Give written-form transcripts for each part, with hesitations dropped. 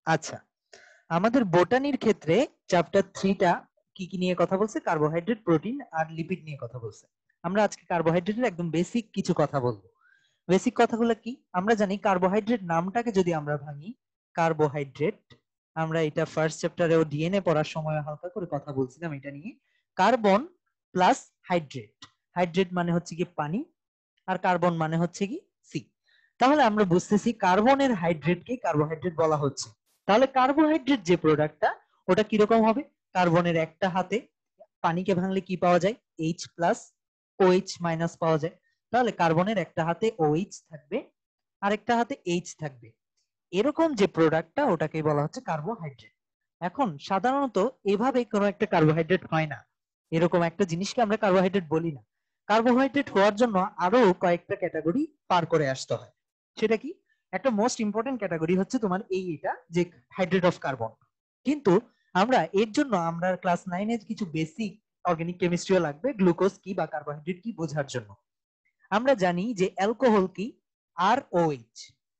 আচ্ছা, আমাদের বোটানির ক্ষেত্রে চ্যাপ্টার 3 টা কি কি নিয়ে কথা বলছে? কার্বোহাইড্রেট, প্রোটিন আর লিপিড নিয়ে কথা বলছে। আমরা আজকে কার্বোহাইড্রেটের একদম বেসিক কিছু কথা বলবো। বেসিক কথাগুলো কি? আমরা জানি কার্বোহাইড্রেট নামটাকে যদি আমরা ভাঙি, কার্বোহাইড্রেট, আমরা এটা ফার্স্ট চ্যাপ্টারেও ডিএনএ পড়ার সময় হালকা করে কথা বলছিলাম এটা নিয়ে। কার্বন প্লাস হাইড্রেট, হাইড্রেট মানে হচ্ছে কি পানি, আর কার্বন মানে হচ্ছে কি সি। তাহলে আমরা বুঝতেছি কার্বনের হাইড্রেটকে কার্বোহাইড্রেট বলা হচ্ছে। তাহলে কার্বোহাইড্রেট যে প্রোডাক্টটা, ওটা কিরকম হবে? কার্বনের একটা হাতে পানিকে ভাঙলে কি পাওয়া যায়? এইচ প্লাস ওএইচ মাইনাস পাওয়া যায়। তাহলে কার্বনের একটা হাতে ওএইচ থাকবে, আরেকটা হাতে এইচ থাকবে। এরকম যে প্রোডাক্টটা, ওটাকে বলা হচ্ছে কার্বোহাইড্রেট। এখন সাধারণত এভাবে কোনো একটা কার্বোহাইড্রেট হয় না, এরকম একটা জিনিসকে আমরা কার্বোহাইড্রেট বলি না। কার্বোহাইড্রেট হওয়ার জন্য আরো কয়েকটা ক্যাটাগরি পার করে আসতে হয়। সেটা কি? একটা মোস্ট ইম্পর্টেন্ট ক্যাটাগরি হচ্ছে তোমার এটা যে হাইড্রেট অফ কার্বন। কিন্তু আমরা এর জন্য আমরা ক্লাস 9 এর কিছু বেসিক অর্গানিক কেমিস্ট্রিও লাগবে, গ্লুকোজ কি বা কার্বোহাইড্রেট কি বোঝার জন্য। আমরা জানি যে অ্যালকোহল কি, আর ওএইচ,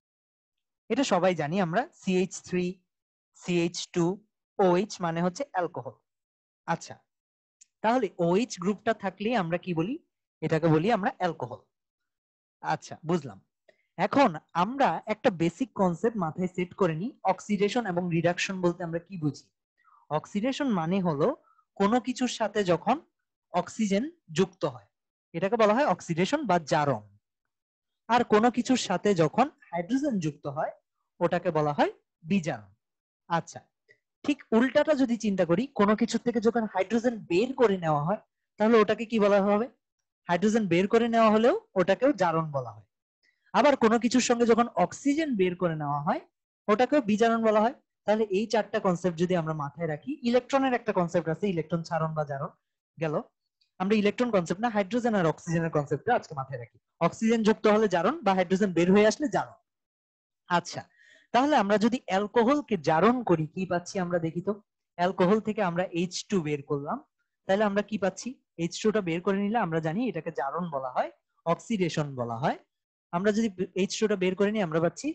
এটা সবাই জানি আমরা, CH3 CH2 OH মানে হচ্ছে অ্যালকোহল। আচ্ছা, তাহলে OH গ্রুপটা থাকলে আমরা কি বলি? এটাকে বলি আমরা অ্যালকোহল। আচ্ছা, বুঝলাম। এখন আমরা একটা বেসিক কনসেপ্ট মাথায় সেট করে নিই, অক্সিডেশন এবং রিডাকশন বলতে আমরা কি বুঝি। অক্সিডেশন মানে হলো কোনো কিছুর সাথে যখন অক্সিজেন যুক্ত হয়, এটাকে বলা হয় অক্সিডেশন বা জারণ। আর কোনো কিছুর সাথে যখন হাইড্রোজেন যুক্ত হয়, ওটাকে বলা হয় বিজারণ। আচ্ছা, ঠিক উল্টাটা যদি চিন্তা করি, কোনো কিছু থেকে যখন হাইড্রোজেন বের করে নেওয়া হয়, তাহলে ওটাকে কি বলা হবে? হাইড্রোজেন বের করে নেওয়া হলেও ওটাকেও জারণ বলা হয়। আবার কোনো কিছুর সঙ্গে যখন অক্সিজেন বের করে নেওয়া হয়, ওটাকেও বিজারণ বলা হয়। তাহলে এই চারটা কনসেপ্ট যদি আমরা মাথায় রাখি, ইলেকট্রনের একটা কনসেপ্ট আছে, ইলেকট্রন ছাড়ন বা জারণ গেল। আমরা ইলেকট্রন কনসেপ্ট না, হাইড্রোজেন আর অক্সিজেনের কনসেপ্টটা আজকে মাথায় রাখি। অক্সিজেন যুক্ত হলে জারণ বা হাইড্রোজেন বের হয়ে আসলে জারণ। আচ্ছা, তাহলে আমরা যদি অ্যালকোহলকে জারণ করি, কি পাচ্ছি আমরা দেখি তো। অ্যালকোহল থেকে আমরা H2 বের করলাম, তাহলে আমরা কি পাচ্ছি? H2 টা বের করে নিলে আমরা জানি এটাকে জারণ বলা হয়, অক্সিডেশন বলা হয়। আমরা যদি H2 টা বের করে নিই, আমরা পাচ্ছি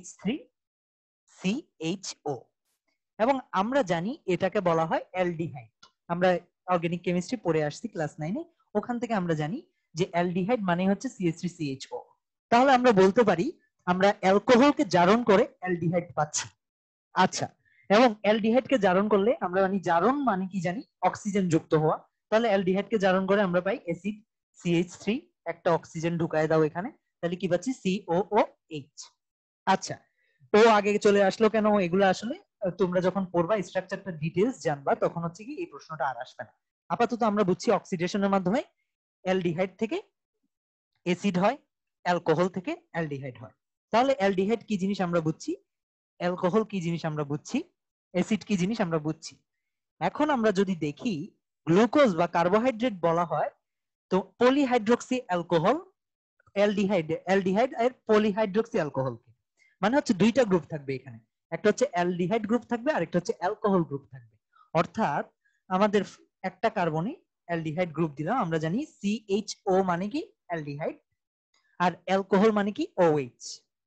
CH3CHO, এবং আমরা জানি এটাকে বলা হয় অ্যালডিহাইড। আমরা অর্গানিক কেমিস্ট্রি পড়ে আসছি ক্লাস 9-এ, ওখান থেকে আমরা জানি যে অ্যালডিহাইড মানে হচ্ছে CH3CHO। তাহলে আমরা বলতে পারি আমরা অ্যালকোহলকে জারণ করে অ্যালডিহাইড পাচ্ছি। আচ্ছা, এবং অ্যালডিহাইডকে জারণ করলে আমরা জানি, জারণ মানে কি জানি? অক্সিজেন যুক্ত হওয়া। তাহলে অ্যালডিহাইডকে জারণ করে আমরা পাই অ্যাসিড CH3, একটা অক্সিজেন ঢুকায় দাও এখানে, তাহলে কি পাচ্ছি? COOH। আচ্ছা, ও আগে চলে আসলো কেন? এগুলো আসলে তোমরা যখন পড়বা, স্ট্রাকচারটা ডিটেইলস জানবা, তখন হচ্ছে কি এই প্রশ্নটা আর আসবে না। আপাতত আমরা বুঝছি অক্সিডেশনের মাধ্যমে অ্যালডিহাইড থেকে অ্যাসিড হয়, অ্যালকোহল থেকে অ্যালডিহাইড হয়। তাহলে অ্যালডিহাইড কি জিনিস আমরা বুঝছি, অ্যালকোহল কি জিনিস আমরা বুঝছি, অ্যাসিড কি জিনিস আমরা বুঝছি। এখন আমরা যদি দেখি, গ্লুকোজ বা কার্বোহাইড্রেট বলা হয় তো পলিহাইড্রক্সি অ্যালকোহল, অ্যালডিহাইড, অ্যালডিহাইড আর পলিহাইড্রক্সি অ্যালকোহল, মানে হচ্ছে দুইটা গ্রুপ থাকবে এখানে, একটা হচ্ছে অ্যালডিহাইড গ্রুপ থাকবে আর একটা হচ্ছে অ্যালকোহল গ্রুপ থাকবে। অর্থাৎ আমাদের একটা কার্বনে অ্যালডিহাইড গ্রুপ দিলাম, আমরা জানি CHO মানে কি অ্যালডিহাইড, আর অ্যালকোহল মানে কি OH।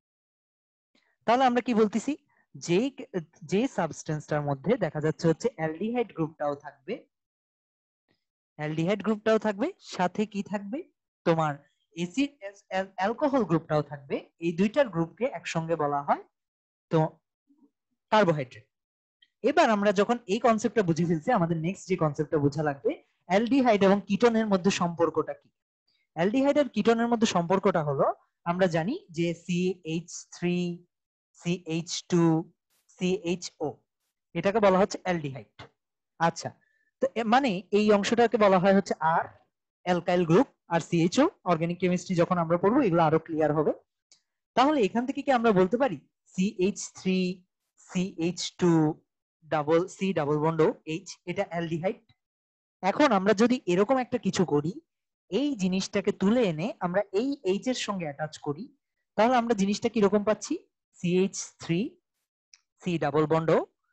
তাহলে আমরা কি বলতেছি, যে যে সাবস্টেন্সটার মধ্যে দেখা যাচ্ছে হচ্ছে অ্যালডিহাইড গ্রুপটাও থাকবে, অ্যালডিহাইড গ্রুপটাও থাকবে, সাথে কি থাকবে তোমার এসিড অ্যালকোহল গ্রুপটাও থাকবে, এই দুইটার গ্রুপকে একসঙ্গে বলা হয় তো কার্বোহাইড্রেট। এবার আমরা যখন এই কনসেপ্টটা বুঝে ফেলছি, আমাদের নেক্সট যে কনসেপ্টটা বোঝা লাগবে, অ্যালডিহাইড এবং কিটোনের মধ্যে সম্পর্কটা কি। অ্যালডিহাইড আর কিটোনের মধ্যে সম্পর্কটা হলো, আমরা জানি যে CH3 CH2 CHO, এটাকে বলা হচ্ছে অ্যালডিহাইড। আচ্ছা, তো মানে এই অংশটাকে বলা হয় হচ্ছে আর অ্যালকাইল গ্রুপ, আর CHO অর্গানিক কেমিস্ট্রি যখন আমরা পড়বো এগুলো আরো ক্লিয়ার হবে। তাহলে এখান থেকে কি আমরা বলতে পারি CH3 CH2 double C double bond H, এটা অ্যালডিহাইড। এখন আমরা যদি এরকম একটা কিছু করি, এই জিনিসটাকে তুলে এনে আমরা এই H এর সঙ্গে অ্যাটাচ করি, তাহলে আমরা জিনিসটা কিরকম পাচ্ছি? CH3 C double bond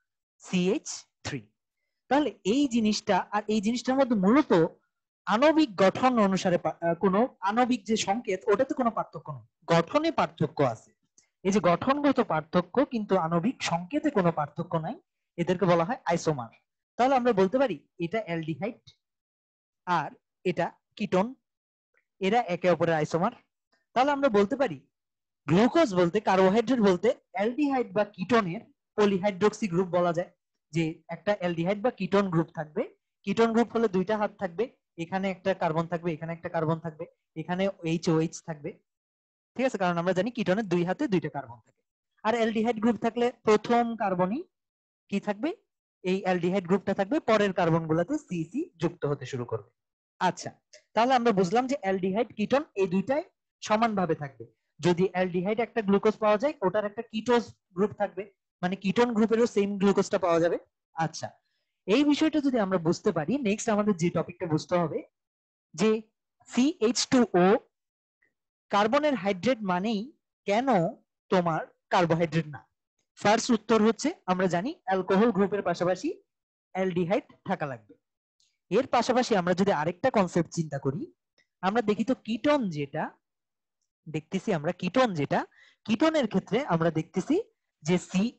CH3। তাহলে এই জিনিসটা আর এই জিনিসটার মধ্যে মূলত আণবিক গঠন অনুসারে কোনো আণবিক যে সংকেত, ওটাতে কোনো পার্থক্য নেই, গঠনে পার্থক্য আছে। এই যে গঠনগত পার্থক্য কিন্তু আণবিক সংকেতে কোনো পার্থক্য নাই, এদেরকে বলা হয় আইসোমার। তাহলে আমরা বলতে পারি এটা অ্যালডিহাইড আর এটা কিটোন, এরা একে অপরের আইসোমার। তাহলে আমরা বলতে পারি গ্লুকোজ বলতে, কার্বোহাইড্রেট বলতে অ্যালডিহাইড বা কিটোনের পলিহাইড্রোক্সি গ্রুপ বলা যায়। যে একটা অ্যালডিহাইড বা কিটোন গ্রুপ থাকবে, কিটোন গ্রুপ হলে দুইটা হাত থাকবে, এখানে একটা কার্বন থাকবে, এখানে একটা কার্বন থাকবে, এখানে এইচ থাকবে, ঠিক আছে, কারণ আমরা জানি কিটোনের দুই হাতে দুইটা কার্বন থাকে। আর অ্যালডিহাইড গ্রুপ থাকলে প্রথম কার্বনই কি থাকবে, এই অ্যালডিহাইড গ্রুপটা থাকবে, পরের কার্বন গুলাতে সিসি যুক্ত হতে শুরু করবে। আচ্ছা, তাহলে আমরা বুঝলাম যে অ্যালডিহাইড কিটোন এই দুইটাই সমানভাবে থাকবে। যদি অ্যালডিহাইড একটা গ্লুকোজ পাওয়া যায়, ওটার একটা কিটোজ গ্রুপ থাকবে, মানে কিটোন গ্রুপেরও সেম গ্লুকোজটা পাওয়া যাবে। আচ্ছা, এই বিষয়টা যদি আমরা বুঝতে পারি, নেক্সট আমাদের যে টপিকটা বুঝতে হবে যে CH2O কার্বনের হাইড্রেট মানেই কেন তোমার কার্বোহাইড্রেট না। ফার্স্ট উত্তর হচ্ছে আমরা জানি অ্যালকোহল গ্রুপের পাশাপাশি অ্যালডিহাইড থাকা লাগবে। এর পাশাপাশি আমরা যদি আরেকটা কনসেপ্ট চিন্তা করি, আমরা দেখি তো কিটোন যেটা দেখতেছি, আমরা কিটোন যেটা, কিটোনের ক্ষেত্রে আমরা দেখতেছি যে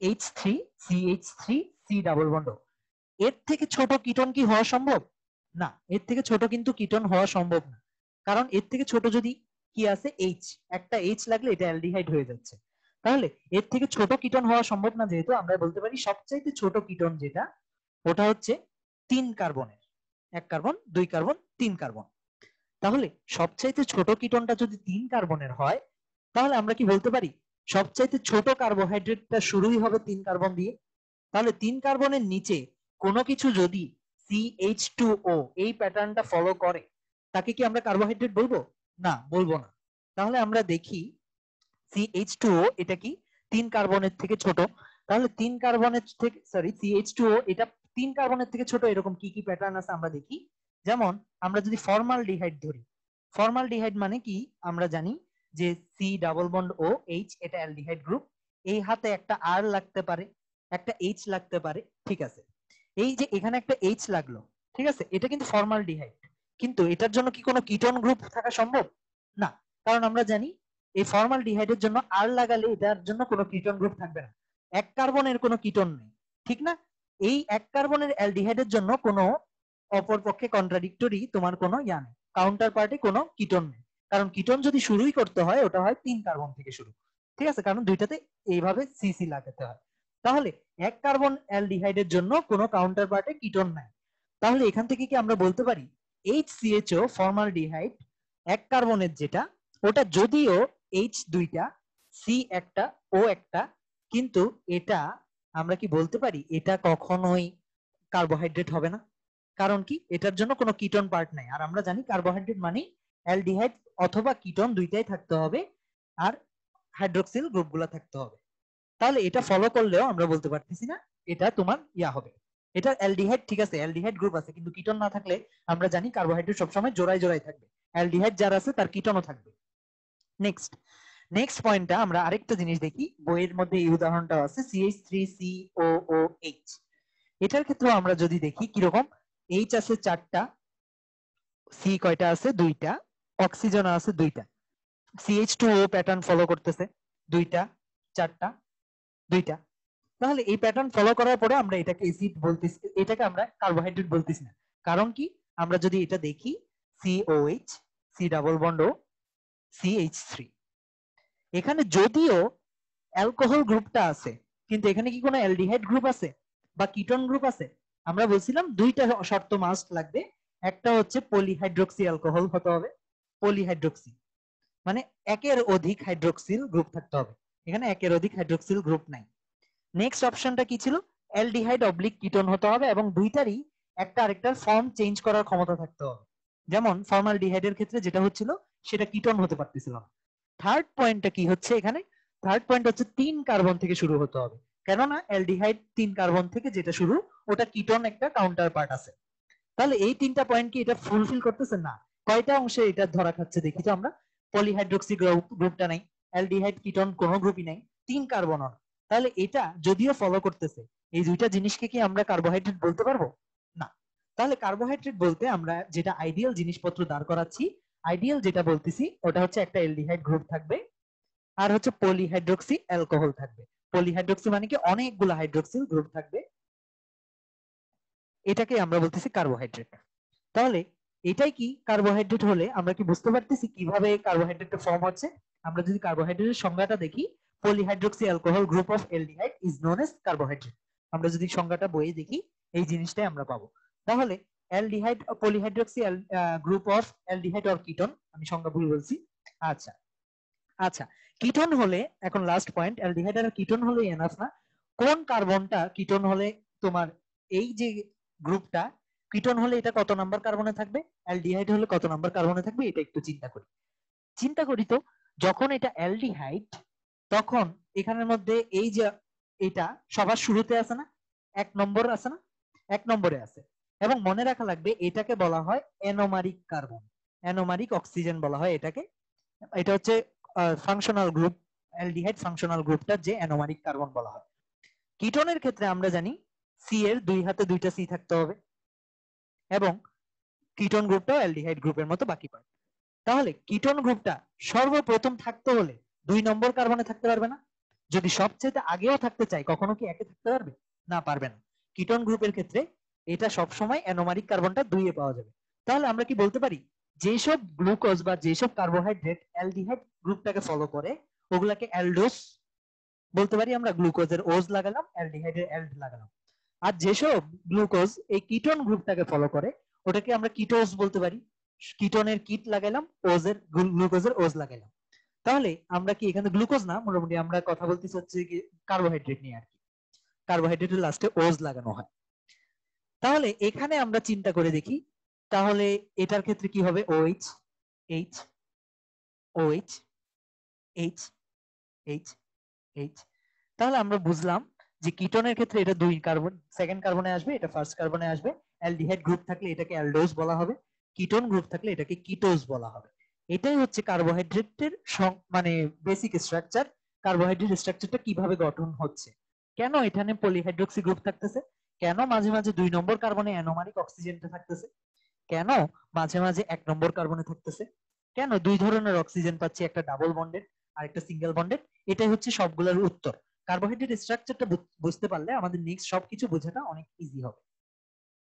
CH3 সি ডাবল বন্ড, এর থেকে ছোট কিটোন কি হওয়া সম্ভব? না, এর থেকে ছোট কিন্তু কিটোন হওয়া সম্ভব না। কারণ এর থেকে ছোট যদি কি আছে এইচ, একটা এইচ লাগলে এটা অ্যালডিহাইড হয়ে যাচ্ছে। তাহলে এর থেকে ছোট কিটোন হওয়া সম্ভব না, যেহেতু আমরা বলতে পারি সবচাইতে ছোট কিটোন যেটা, ওটা হচ্ছে 3 কার্বনের, 1 কার্বন 2 কার্বন 3 কার্বন। তাহলে সবচাইতে ছোট কিটোনটা যদি 3 কার্বনের হয়, তাহলে আমরা কি বলতে পারি সবচাইতে ছোট কার্বোহাইড্রেটটা শুরুই হবে 3 কার্বন দিয়ে। তাহলে 3 কার্বনের নিচে কোনো কিছু যদি CH2O এই প্যাটার্নটা ফলো করে, তাকে কি আমরা কার্বোহাইড্রেট বলবো? না, বলবো না। তাহলে আমরা দেখি CH2O এটা কি 3 কার্বনের থেকে ছোট। তাহলে 3 কার্বনের থেকে, সরি, CH2O এটা 3 কার্বনের থেকে ছোট, এরকম কি কি প্যাটার্ন আছে আমরা দেখি। যেমন আমরা যদি ফর্মালডিহাইড ধরি, ফর্মালডিহাইড মানে কি আমরা জানি যে C double bond O H, এটা অ্যালডিহাইড গ্রুপ। এই হাতে একটা আর লাগতে পারে, একটা এইচ লাগতে পারে, ঠিক আছে। এই যে এখানে একটা এইচ লাগলো, ঠিক আছে, এটা কিন্তু ফর্মালডিহাইড। কিন্তু এটার জন্য কি কোনো কিটোন গ্রুপ থাকা সম্ভব? না, কারণ আমরা জানি এই ফর্মালডিহাইডের জন্য আর লাগালে এটার জন্য কোনো কিটোন গ্রুপ থাকবে না। 1 কার্বনের কোনো কিটোন নেই, ঠিক না? এই 1 কার্বনের অ্যালডিহাইডের জন্য কোনো অপর পক্ষে কন্ট্রাডিক্টরি তোমার কোনো ইয়া নেই, কাউন্টার পার্টে কোনো কিটোন নেই। কারণ কিটোন যদি শুরুই করতে হয়, ওটা হয় 3 কার্বন থেকে শুরু, ঠিক আছে, কারণ দুইটাতে এইভাবে সিসি লাগাতে হয়। তাহলে 1 কার্বন অ্যালডিহাইডের জন্য কোনো কাউন্টার পার্টে কিটোন নাই। তাহলে এখান থেকে কি আমরা বলতে পারি HCHO ফর্মালডিহাইড 1 কার্বনের যেটা, ওটা যদিও H দুইটা, সি একটা, ও একটা, কিন্তু এটা আমরা কি বলতে পারি এটা কখনোই কার্বোহাইড্রেট হবে না? কারণ কি এটার জন্য কোনো কিটোন পার্ট নাই। আর আমরা জানি কার্বোহাইড্রেট মানে অ্যালডিহাইড অথবা কিটোন দুইটাই থাকতে হবে, আর হাইড্রোক্সিল গ্রুপগুলো থাকতে হবে। তাহলে এটা ফলো করলেও আমরা বলতে পারতেছি না এটা তোমার ইয়া হবে। এটা অ্যালডিহাইড, ঠিক আছে, অ্যালডিহাইড গ্রুপ আছে, কিন্তু কিটোন না থাকলে আমরা জানি কার্বোহাইড্রেট সবসময় জোড়ায় জোড়ায় থাকবে, অ্যালডিহাইড যার আছে তার কিটোনও থাকবে। নেক্সট নেক্সট পয়েন্টটা আমরা আরেকটা জিনিস দেখি, বইয়ের মধ্যে এই উদাহরণটা আছে CH3COOH। এটার ক্ষেত্রে আমরা যদি দেখি কিরকম, এইচ আছে 4টা, সি কয়টা আছে 2টা, অক্সিজেন আছে 2টা, CH2O প্যাটার্ন ফলো করতেছে 2টা 4টা 2টা। তাহলে এই প্যাটার্ন ফলো করার পরে আমরা এটাকে অ্যাসিড বলতেছি, এটাকে আমরা কার্বোহাইড্রেট বলতেছি না। কারণ কি আমরা যদি এটা দেখি COH, C double bond O CH3, এখানে যদিও অ্যালকোহল গ্রুপটা আছে, কিন্তু এখানে কি কোনো অ্যালডিহাইড গ্রুপ আছে বা কিটোন গ্রুপ আছে? আমরা বলছিলাম দুইটা শর্ত মাস্ট লাগবে, একটা হচ্ছে পলিহাইড্রোক্সি অ্যালকোহল হতে হবে, পলিহাইড্রোক্সি মানে একের অধিক হাইড্রোক্সিল গ্রুপ থাকতে হবে, এখানে একের অধিক হাইড্রোক্সিল গ্রুপ নাই। নেক্সট অপশনটা কি ছিল? অ্যালডিহাইড অবলিক কিটোন হতে হবে, এবং দুইটারই একটা আরেকটার ফর্ম চেঞ্জ করার ক্ষমতা থাকতে হবে। যেমন ফর্মালডিহাইডের ক্ষেত্রে যেটা হচ্ছিল সেটা কিটোন হতে পারতেছিল না। থার্ড পয়েন্টটা কি হচ্ছে এখানে? থার্ড পয়েন্ট হচ্ছে 3 কার্বন থেকে শুরু হতে হবে, কেননা অ্যালডিহাইড 3 কার্বন থেকে যেটা শুরু, ওটা কিটোন একটা কাউন্টার পার্ট আছে। তাহলে এই 3টা পয়েন্ট কি এটা ফুলফিল করতেছে? না। কয়টা অংশে এটা ধরা খাচ্ছে দেখি তো আমরা। পলিহাইড্রোক্সি গ্রুপটা নাই, অ্যালডিহাইড কিটোন কোনো গ্রুপই নাই, 3 কার্বন। তাহলে এটা যদিও ফলো করতেছে, এই দুইটা জিনিসকে কি আমরা কার্বোহাইড্রেট বলতে পারবো? না। তাহলে কার্বোহাইড্রেট বলতে আমরা যেটা আইডিয়াল জিনিসপত্র দাঁড় করাচ্ছি, আইডিয়াল যেটা বলতেছি ওটা হচ্ছে একটা অ্যালডিহাইড গ্রুপ থাকবে, আর হচ্ছে পলিহাইড্রক্সি অ্যালকোহল থাকবে। পলিহাইড্রক্সি মানে কি অনেকগুলো হাইড্রোক্সিল গ্রুপ থাকবে, এটাকে আমরা বলতেছি কার্বোহাইড্রেট। তাহলে এটাই কি কার্বোহাইড্রেট হলে আমরা কি বুঝতে পারতেছি কিভাবে কার্বোহাইড্রেটটা ফর্ম হচ্ছে? আমরা যদি কার্বোহাইড্রেটের সংজ্ঞাটা দেখি, polyhydroxy alcohol group of aldehyde is known as carbohydrate. আমরা যদি সংজ্ঞাটা বইয়ে দেখি এই জিনিসটাই আমরা পাবো। তাহলে aldehyde polyhydroxy group of aldehyde or ketone, আমি সংজ্ঞা ভুল বলছি। আচ্ছা আচ্ছা, কিটোন হলে, এখন লাস্ট পয়েন্ট, অ্যালডিহাইড আর কিটোন হলে এনাফ না। কোন কার্বনটা কিটোন হলে তোমার এই যে গ্রুপটা কিটোন হলে এটা কত নাম্বার কার্বনে থাকবে, অ্যালডিহাইড হলে কত নাম্বার কার্বনে থাকবে, এটা একটু চিন্তা করি তো। যখন এটা অ্যালডিহাইড তখন এখানের মধ্যে এই যে এটা সবার শুরুতে আছে না, 1 নম্বর আছে না, 1 নম্বরে আছে। এবং মনে রাখা লাগবে এটাকে বলা হয় অ্যানোমারিক কার্বন, অ্যানোমারিক অক্সিজেন বলা হয় এটাকে। এটা হচ্ছে ফাংশনাল গ্রুপ, অ্যালডিহাইড ফাংশনাল গ্রুপটা যে অ্যানোমারিক কার্বন বলা হয়। কিটোনের ক্ষেত্রে আমরা জানি সি এর 2 হাতে 2টা সি থাকতে হবে, এবং কিটোন গ্রুপটাও অ্যালডিহাইড গ্রুপের মতো বাকি পার্ট। তাহলে কিটোন গ্রুপটা সর্বপ্রথম থাকতে হলে 2 নম্বর কার্বনে থাকতে পারবে না? যদি সবচেয়ে আগেও থাকতে চাই কখনো কি একে থাকতে পারবে? না, পারবে না। কিটোন গ্রুপের ক্ষেত্রে এটা সবসময় অ্যানোমারিক কার্বনটা 2-এ পাওয়া যাবে। তাহলে আমরা কি বলতে পারি যেসব গ্লুকোজ বা যেসব কার্বোহাইড্রেট অ্যালডিহাইড গ্রুপটাকে ফলো করে ওগুলাকে অ্যালডোস বলতে পারি আমরা। গ্লুকোজের ওজ লাগালাম, অ্যালডিহাইডের অ্যালড লাগালাম। আর যেসব গ্লুকোজ এই কিটোন গ্রুপটাকে ফলো করে ওটাকে আমরা কিটোজ বলতে পারি। কিটোনের কিট লাগাইলাম, ওজের গ্লুকোজের ওজ লাগাইলাম। তাহলে আমরা কি এখানে গ্লুকোজ না, মোটামুটি আমরা কথা বলতেছি হচ্ছে কি কার্বোহাইড্রেট নিয়ে আর কি। কার্বোহাইড্রেটের লাস্টে ওজ লাগানো হয়। তাহলে এখানে আমরা চিন্তা করে দেখি, তাহলে এটার ক্ষেত্রে কি হবে? OH, H, OH, H, H, H। তাহলে আমরা বুঝলাম যে কিটোনের ক্ষেত্রে এটা 2 কার্বন, সেকেন্ড কার্বনে আসবে, এটা ফার্স্ট কার্বনে আসবে। অ্যালডিহাইড গ্রুপ থাকলে এটাকে অ্যালডোজ বলা হবে, কিটোন গ্রুপ থাকলে এটাকে কিটোজ বলা হবে। এটাই হচ্ছে কার্বোহাইড্রেটের মানে বেসিক স্ট্রাকচার। কার্বোহাইড্রেট স্ট্রাকচারটা কিভাবে গঠন হচ্ছে, কেন এখানে পলিহাইড্রক্সি গ্রুপ থাকতেছে, কেন মাঝে মাঝে 2 নম্বর কার্বনে অ্যানোমারিক অক্সিজেনটা থাকতেছে, কেন মাঝে মাঝে 1 নম্বর কার্বনে থাকতেছে, কেন 2 ধরনের অক্সিজেন পাচ্ছি, একটা ডাবল বন্ডেড আর একটা সিঙ্গেল বন্ডেড। এটাই হচ্ছে সবগুলোর উত্তর। কার্বোহাইড্রেট স্ট্রাকচারটা বুঝতে পারলে আমাদের নেক্সট সবকিছু বোঝাটা অনেক ইজি হবে।